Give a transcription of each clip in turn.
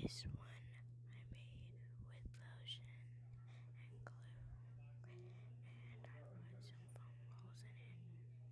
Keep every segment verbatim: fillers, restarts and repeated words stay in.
This one I made with lotion and glue, and I put some foam rolls in it.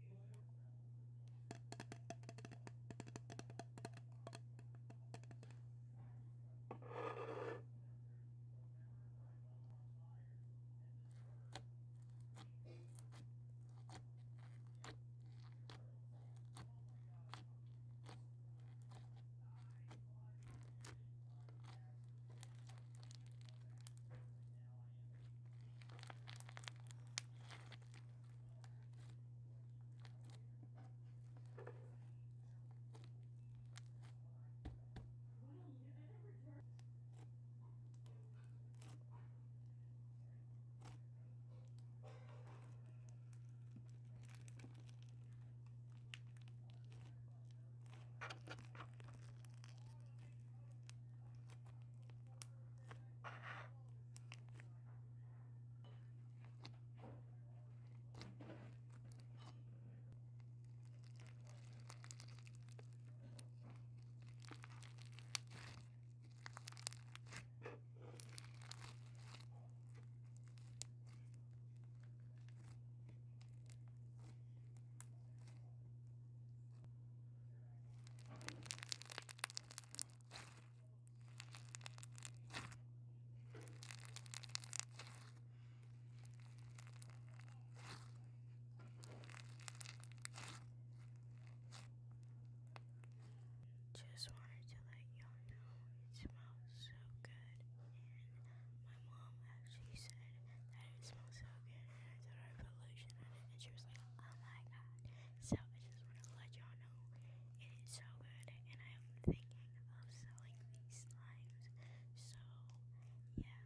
Just wanted to let y'all know it smells so good, and my mom actually said that it smells so good, and I told her I put lotion on it, and she was like, oh my god. So I just wanted to let y'all know it is so good, and I am thinking of selling these slimes. So yeah.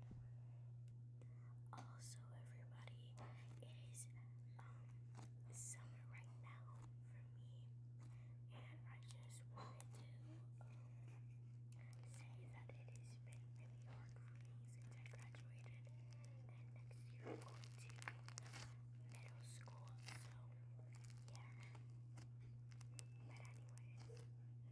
Also, everybody, it is um summer right now for me, and I just wanted to um, say that it has been really hard for me since I graduated, and next year I'm going to middle school, so yeah. But anyways,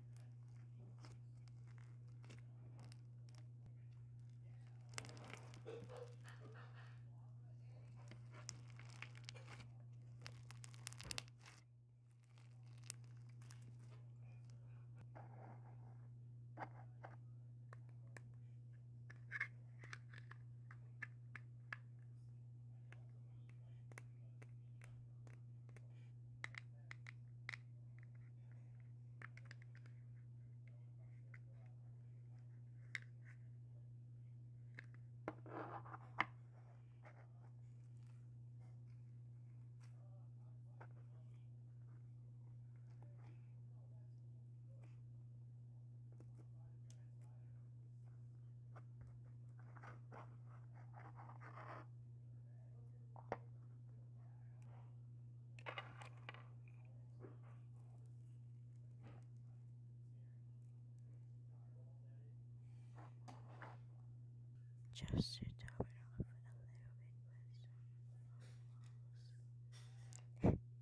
just to top it off a little bit with some foam balls.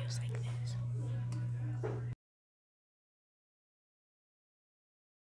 feels like